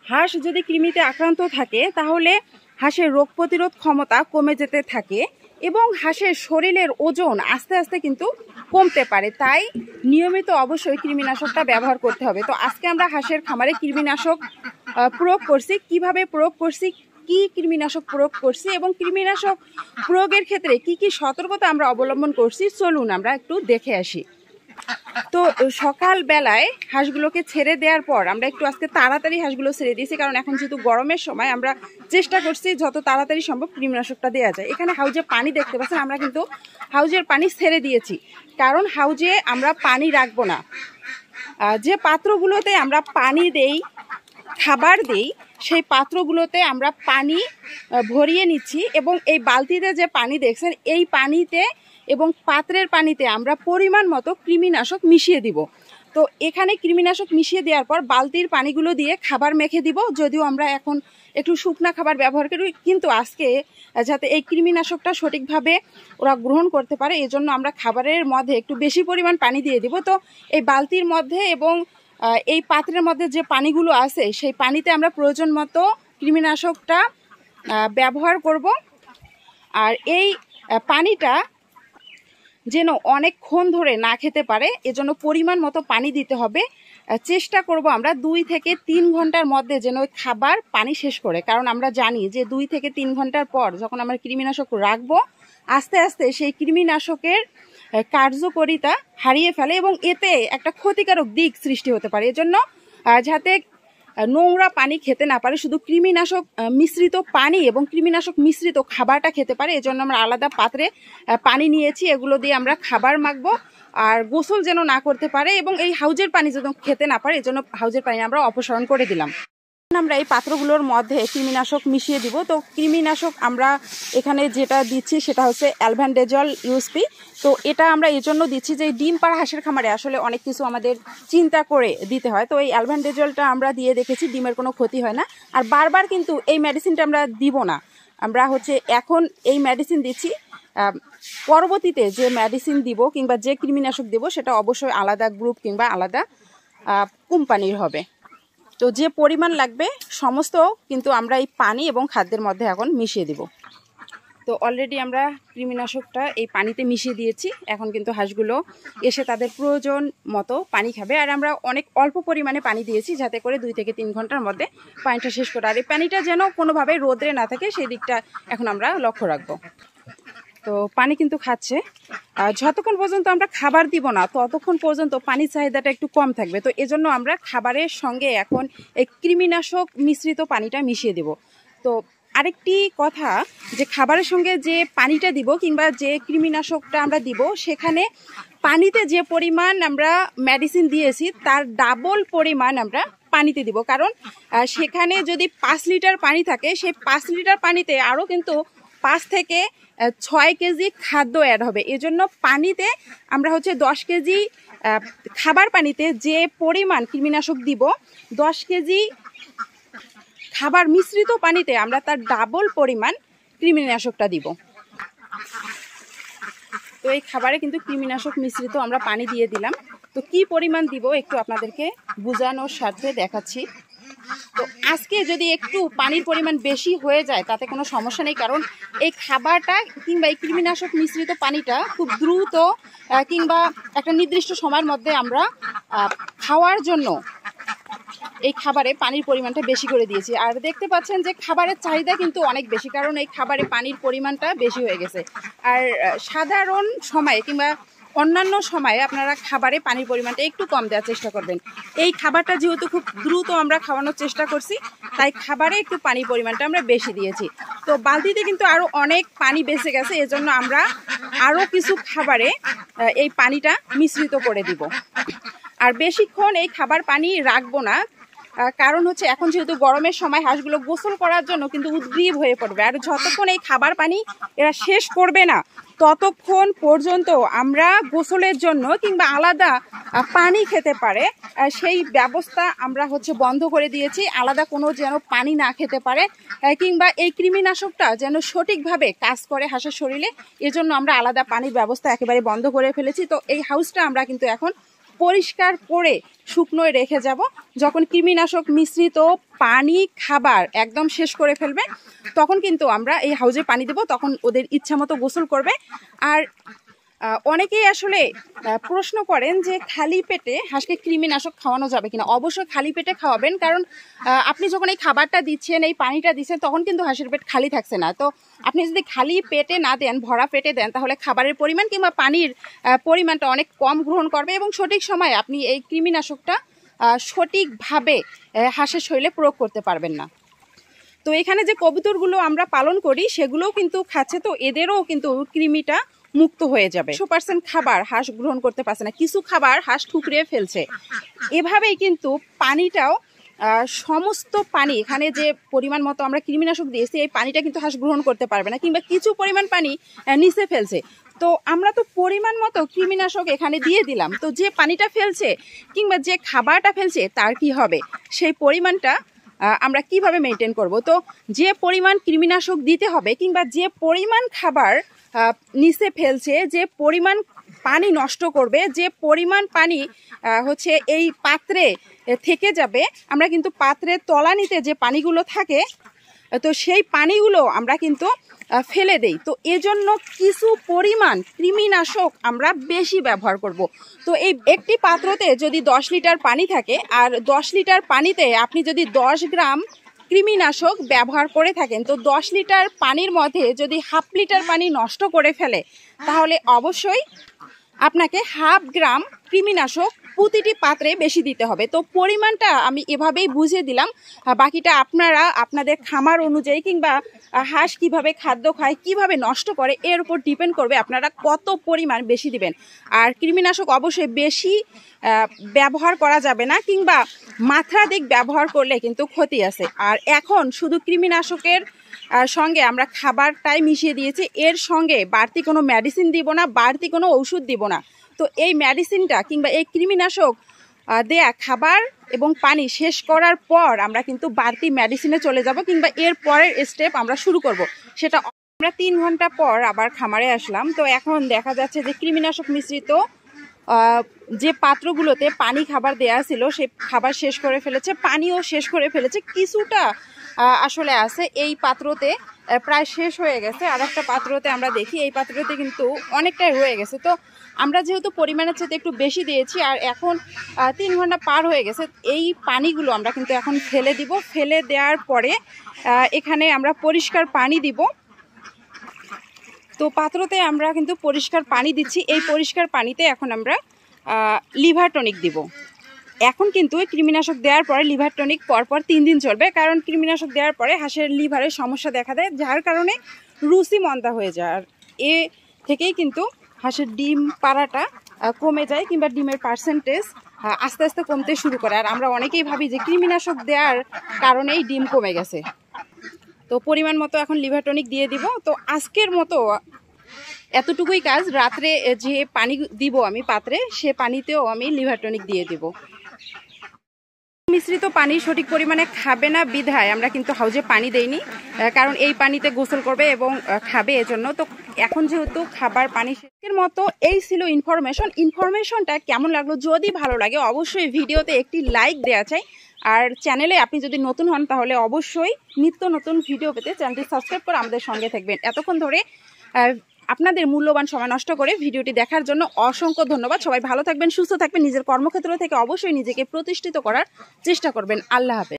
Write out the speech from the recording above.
হাঁস যদি কৃমিতে আক্রান্ত থাকে তাহলে হাঁসের রোগ প্রতিরোধ ক্ষমতা কমে যেতে থাকে এবং হাঁসের শরীরের ওজন আস্তে আস্তে কিন্তু কমতে পারে। তাই নিয়মিত অবশ্যই কৃমিনাশকটা ব্যবহার করতে হবে। তো আজকে আমরা হাঁসের খামারে কৃমিনাশক প্রয়োগ করছি, কিভাবে প্রয়োগ করছি, কি কৃমিনাশক প্রয়োগ করছি এবং কৃমিনাশক প্রয়োগের ক্ষেত্রে কি কি সতর্কতা আমরা অবলম্বন করছি, চলুন আমরা একটু দেখে আসি। তো সকাল বেলায় হাঁসগুলোকে ছেড়ে দেওয়ার পর আমরা একটু আজকে তাড়াতাড়ি হাঁসগুলো ছেড়ে দিয়েছি, কারণ এখন যেহেতু গরমের সময় আমরা চেষ্টা করছি যত তাড়াতাড়ি সম্ভব কৃমিনাশকটা দেওয়া যায়। এখানে হাউজে পানি দেখতে পাচ্ছেন, আমরা কিন্তু হাউজের পানি ছেড়ে দিয়েছি, কারণ হাউজে আমরা পানি রাখবো না। যে পাত্রগুলোতে আমরা পানি দেই, খাবার দেই, সেই পাত্রগুলোতে আমরা পানি ভরিয়ে নিচ্ছি এবং এই বালতিতে যে পানি দেখছেন এই পানিতে এবং পাত্রের পানিতে আমরা পরিমাণ মতো কৃমিনাশক মিশিয়ে দিব। তো এখানে কৃমিনাশক মিশিয়ে দেওয়ার পর বালতির পানিগুলো দিয়ে খাবার মেখে দিব। যদিও আমরা এখন একটু শুকনা খাবার ব্যবহার করি, কিন্তু আজকে যাতে এই কৃমিনাশকটা সঠিকভাবে ওরা গ্রহণ করতে পারে এজন্য আমরা খাবারের মধ্যে একটু বেশি পরিমাণ পানি দিয়ে দিব। তো এই বালতির মধ্যে এবং এই পাত্রের মধ্যে যে পানিগুলো আছে সেই পানিতে আমরা প্রয়োজন মতো কৃমিনাশকটা ব্যবহার করব। আর এই পানিটা যেন অনেকক্ষণ ধরে না খেতে পারে এজন্য পরিমাণ মতো পানি দিতে হবে। চেষ্টা করব আমরা 2 থেকে 3 ঘন্টার মধ্যে যেন ওই খাবার পানি শেষ করে, কারণ আমরা জানি যে 2 থেকে 3 ঘন্টার পর যখন আমরা কৃমিনাশক রাখবো আস্তে আস্তে সেই কৃমিনাশকের কার্যকারিতা হারিয়ে ফেলে এবং এতে একটা ক্ষতিকারক দিক সৃষ্টি হতে পারে। এজন্য যাতে নোংরা পানি খেতে না পারে, শুধু কৃমিনাশক মিশ্রিত পানি এবং কৃমিনাশক মিশ্রিত খাবারটা খেতে পারে, এজন্য আমরা আলাদা পাত্রে পানি নিয়েছি, এগুলো দিয়ে আমরা খাবার মাখবো। আর গোসল যেন না করতে পারে এবং এই হাউজের পানি যেন খেতে না পারে এজন্য হাউজের পানি আমরা অপসারণ করে দিলাম। আমরা এই পাত্রগুলোর মধ্যে কৃমিনাশক মিশিয়ে দিব। তো কৃমিনাশক আমরা এখানে যেটা দিচ্ছি সেটা হচ্ছে অ্যালভেন্ডাজল ইউএসপি। তো এটা আমরা এই জন্য দিচ্ছি যে ডিম পাড়া হাঁসের খামারে আসলে অনেক কিছু আমাদের চিন্তা করে দিতে হয়। তো এই অ্যালভেন্ডাজলটা আমরা দিয়ে দেখেছি, ডিমের কোনো ক্ষতি হয় না। আর বারবার কিন্তু এই মেডিসিনটা আমরা দিব না, আমরা হচ্ছে এখন এই মেডিসিন দিচ্ছি, পরবর্তীতে যে মেডিসিন দিব কিংবা যে কৃমিনাশক দেব সেটা অবশ্যই আলাদা গ্রুপ কিংবা আলাদা কোম্পানির হবে। তো যে পরিমাণ লাগবে সমস্ত কিন্তু আমরা এই পানি এবং খাদ্যের মধ্যে এখন মিশিয়ে দিব। তো অলরেডি আমরা কৃমিনাশকটা এই পানিতে মিশিয়ে দিয়েছি, এখন কিন্তু হাঁসগুলো এসে তাদের প্রয়োজন মতো পানি খাবে। আর আমরা অনেক অল্প পরিমাণে পানি দিয়েছি যাতে করে 2 থেকে 3 ঘন্টার মধ্যে পানিটা শেষ করে, আর এই পানিটা যেন কোনোভাবে রোদে না থাকে সেই দিকটা এখন আমরা লক্ষ্য রাখবো। তো পানি কিন্তু খাচ্ছে, যতক্ষণ পর্যন্ত আমরা খাবার দিব না ততক্ষণ পর্যন্ত পানির চাহিদাটা একটু কম থাকবে। তো এজন্য আমরা খাবারের সঙ্গে এখন এই কৃমিনাশক মিশ্রিত পানিটা মিশিয়ে দেব। তো আরেকটি কথা, যে খাবারের সঙ্গে যে পানিটা দিব কিংবা যে কৃমিনাশকটা আমরা দিব সেখানে পানিতে যে পরিমাণ আমরা মেডিসিন দিয়েছি তার ডাবল পরিমাণ আমরা পানিতে দিব, কারণ সেখানে যদি 5 লিটার পানি থাকে সেই 5 লিটার পানিতে আরও কিন্তু 5 থেকে 6 কেজি খাদ্য অ্যাড হবে। এজন্য পানিতে আমরা হচ্ছে 10 কেজি খাবার পানিতে যে পরিমাণ কৃমিনাশক দিব 10 কেজি খাবার মিশ্রিত পানিতে আমরা তার ডাবল পরিমাণ কৃমিনাশকটা দিব। তো এই খাবারে কিন্তু কৃমিনাশক মিশ্রিত আমরা পানি দিয়ে দিলাম। তো কি পরিমাণ দিব একটু আপনাদেরকে বোঝানোর স্বার্থে দেখাচ্ছি। তো আজকে যদি একটু পানির পরিমাণ বেশি হয়ে যায় তাতে কোনো সমস্যা নেই, কারণ এই খাবারটা কিংবা এই কৃমিনাশক মিশ্রিত পানিটা খুব দ্রুত কিংবা একটা নির্দিষ্ট সময়ের মধ্যে আমরা খাওয়ার জন্য এই খাবারে পানির পরিমাণটা বেশি করে দিয়েছি। আর দেখতে পাচ্ছেন যে খাবারের চাহিদা কিন্তু অনেক বেশি, কারণ এই খাবারে পানির পরিমাণটা বেশি হয়ে গেছে। আর সাধারণ সময়ে কিংবা অন্যান্য সময়ে আপনারা খাবারে পানির পরিমাণটা একটু কম দেওয়ার চেষ্টা করবেন। এই খাবারটা যেহেতু খুব দ্রুত আমরা খাওয়ানোর চেষ্টা করছি তাই খাবারে একটু পানির পরিমাণটা আমরা বেশি দিয়েছি। তো বালতিতে কিন্তু আরও অনেক পানি বেঁচে গেছে, এজন্য আমরা আরও কিছু খাবারে এই পানিটা মিশ্রিত করে দিব। আর বেশিক্ষণ এই খাবার পানি রাখবো না, কারণ হচ্ছে এখন যেহেতু গরমের সময় হাঁসগুলো গোসল করার জন্য কিন্তু উদ্গ্রীব হয়ে পড়বে। আর যতক্ষণ এই খাবার পানি এরা শেষ করবে না ততক্ষণ পর্যন্ত আমরা গোসলের জন্য কিংবা আলাদা পানি খেতে পারে সেই ব্যবস্থা আমরা হচ্ছে বন্ধ করে দিয়েছি। আলাদা কোনো যেন পানি না খেতে পারে কিংবা এই কৃমিনাশকটা যেন সঠিকভাবে কাজ করে হাঁসের শরীরে, এজন্য আমরা আলাদা পানির ব্যবস্থা একেবারে বন্ধ করে ফেলেছি। তো এই হাউসটা আমরা কিন্তু এখন পরিষ্কার করে শুকনোয় রেখে যাব। যখন কৃমিনাশক মিশ্রিত পানি খাবার একদম শেষ করে ফেলবে তখন কিন্তু আমরা এই হাউজে পানি দেব, তখন ওদের ইচ্ছা মতো গোসল করবে। আর অনেকেই আসলে প্রশ্ন করেন যে খালি পেটে হাঁসকে কৃমিনাশক খাওয়ানো যাবে কিনা। অবশ্যই খালি পেটে খাওয়াবেন, কারণ আপনি যখন এই খাবারটা দিচ্ছেন, এই পানিটা দিচ্ছেন, তখন কিন্তু হাঁসের পেট খালি থাকছে না। তো আপনি যদি খালি পেটে না দেন, ভরা পেটে দেন, তাহলে খাবারের পরিমাণ কিংবা পানির পরিমাণটা অনেক কম গ্রহণ করবে এবং সঠিক সময়ে আপনি এই কৃমিনাশকটা সঠিকভাবে হাঁসের শরীরে প্রয়োগ করতে পারবেন না। তো এখানে যে কবুতরগুলো আমরা পালন করি সেগুলোও কিন্তু খাচ্ছে, তো এদেরও কিন্তু কৃমিটা মুক্ত হয়ে যাবে। 100% খাবার হাঁস গ্রহণ করতে পারছে না, কিছু খাবার হাঁস ঠুকরিয়ে ফেলছে। এভাবেই কিন্তু পানিটাও সমস্ত পানি, এখানে যে পরিমাণ মতো আমরা কৃমিনাশক দিয়েছি এই পানিটা কিন্তু হাঁস গ্রহণ করতে পারবে না, কিংবা কিছু পরিমাণ পানি নিচে ফেলছে। তো আমরা তো পরিমাণ মতো কৃমিনাশক এখানে দিয়ে দিলাম, তো যে পানিটা ফেলছে কিংবা যে খাবারটা ফেলছে তার কি হবে, সেই পরিমাণটা আমরা কিভাবে মেনটেন করব। তো যে পরিমাণ কৃমিনাশক দিতে হবে কিংবা যে পরিমাণ খাবার নিচে ফেলছে, যে পরিমাণ পানি নষ্ট করবে, যে পরিমাণ পানি হচ্ছে এই পাত্রে থেকে যাবে, আমরা কিন্তু পাত্রের তলানিতে যে পানিগুলো থাকে তো সেই পানিগুলো আমরা কিন্তু ফেলে দেই। তো এজন্য কিছু পরিমাণ কৃমিনাশক আমরা বেশি ব্যবহার করব। তো এই একটি পাত্রতে যদি 10 লিটার পানি থাকে আর 10 লিটার পানিতে আপনি যদি 10 গ্রাম কৃমিনাশক ব্যবহার করে থাকেন, তো 10 লিটার পানির মধ্যে যদি হাফ লিটার পানি নষ্ট করে ফেলে তাহলে অবশ্যই আপনাকে হাফ গ্রাম কৃমিনাশক প্রতিটি পাত্রে বেশি দিতে হবে। তো পরিমাণটা আমি এভাবেই বুঝিয়ে দিলাম, বাকিটা আপনারা আপনাদের খামার অনুযায়ী কিংবা হাঁস কিভাবে খাদ্য খায়, কিভাবে নষ্ট করে, এর উপর ডিপেন্ড করবে আপনারা কত পরিমাণ বেশি দিবেন। আর কৃমিনাশক অবশ্যই বেশি ব্যবহার করা যাবে না, কিংবা মাত্রাধিক ব্যবহার করলে কিন্তু ক্ষতি আছে। আর এখন শুধু কৃমিনাশকের সঙ্গে আমরা খাবারটাই মিশিয়ে দিয়েছি, এর সঙ্গে বাড়তি কোনো মেডিসিন দিব না, বাড়তি কোনো ওষুধ দিব না। তো এই মেডিসিনটা কিংবা এই কৃমিনাশক দেয়া খাবার এবং পানি শেষ করার পর আমরা কিন্তু বাড়তি মেডিসিনে চলে যাব, কিংবা এর পরের স্টেপ আমরা শুরু করব। সেটা আমরা 3 ঘন্টা পর আবার খামারে আসলাম। তো এখন দেখা যাচ্ছে যে কৃমিনাশক মিশ্রিত যে পাত্রগুলোতে পানি খাবার দেয়া ছিল সে খাবার শেষ করে ফেলেছে, পানিও শেষ করে ফেলেছে, কিছুটা আসলে আছে এই পাত্রতে প্রায় শেষ হয়ে গেছে। আর একটা পাত্রতে আমরা দেখি এই পাত্রতে কিন্তু অনেকটাই রয়ে গেছে। তো আমরা যেহেতু পরিমাণের চেয়ে একটু বেশি দিয়েছি আর এখন 3 ঘন্টা পার হয়ে গেছে, এই পানিগুলো আমরা কিন্তু এখন ফেলে দিব। ফেলে দেওয়ার পরে এখানে আমরা পরিষ্কার পানি দিব। তো পাত্রতে আমরা কিন্তু পরিষ্কার পানি দিচ্ছি, এই পরিষ্কার পানিতে এখন আমরা লিভার টনিক দিব। এখন কিন্তু কৃমিনাশক দেওয়ার পরে লিভার টনিক পরপর 3 দিন চলবে, কারণ কৃমিনাশক দেওয়ার পরে হাঁসের লিভারের সমস্যা দেখা দেয়, যার কারণে রুচি মন্দা হয়ে যায়। আর এ থেকেই কিন্তু হাঁসের ডিম পাড়াটা কমে যায়, কিংবা ডিমের পার্সেন্টেজ আস্তে আস্তে কমতে শুরু করে। আর আমরা অনেকেই ভাবি যে কৃমিনাশক দেওয়ার কারণেই ডিম কমে গেছে। তো পরিমাণ মতো এখন লিভার টনিক দিয়ে দিব। তো আজকের মতো এতটুকুই কাজ। রাত্রে যে পানি দিব আমি পাত্রে, সে পানিতেও আমি লিভার টনিক দিয়ে দিব। মিশ্রিত পানি সঠিক পরিমাণে খাবে না বিধায় আমরা কিন্তু হাউজে পানি দেইনি, কারণ এই পানিতে গোসল করবে এবং খাবে এজন্য। তো এখন যেহেতু খাবার পানি শেষের মতো এই ছিল ইনফরমেশনটা কেমন লাগলো, যদি ভালো লাগে অবশ্যই ভিডিওতে একটি লাইক দেওয়া চাই। আর চ্যানেলে আপনি যদি নতুন হন তাহলে অবশ্যই নিত্য নতুন ভিডিও পেতে চ্যানেলটি সাবস্ক্রাইব করে আমাদের সঙ্গে থাকবেন। এতক্ষণ ধরে আপনাদের মূল্যবান সময় নষ্ট করে ভিডিওটি দেখার জন্য অসংখ্য ধন্যবাদ। সবাই ভালো থাকবেন, সুস্থ থাকবেন, নিজের কর্মক্ষেত্র থেকে অবশ্যই নিজেকে প্রতিষ্ঠিত করার চেষ্টা করবেন। আল্লাহ হাফেজ।